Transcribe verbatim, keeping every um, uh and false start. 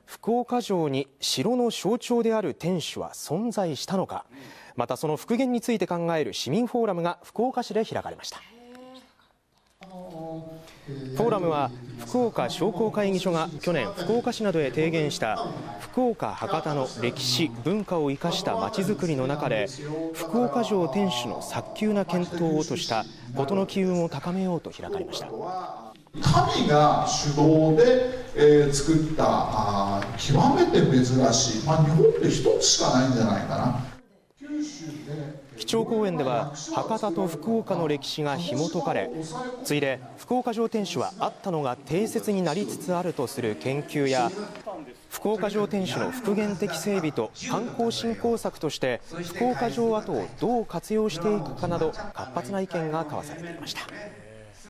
福岡城に城の象徴である天守は存在したのか、またその復元について考える市民フォーラムが福岡市で開かれました。フォーラムは福岡商工会議所が去年福岡市などへ提言した福岡博多の歴史文化を生かしたまちづくりの中で、福岡城天守の早急な検討をとした事の機運を高めようと開かれました。 神が主導で、えー、作ったあ極めて珍しい、まあ、日本で一つしかないんじゃないかな。 基調講演では博多と福岡の歴史が紐解かれ、次いで福岡城天守はあったのが定説になりつつあるとする研究や、福岡城天守の復元的整備と観光振興策として福岡城跡をどう活用していくかなど活発な意見が交わされていました。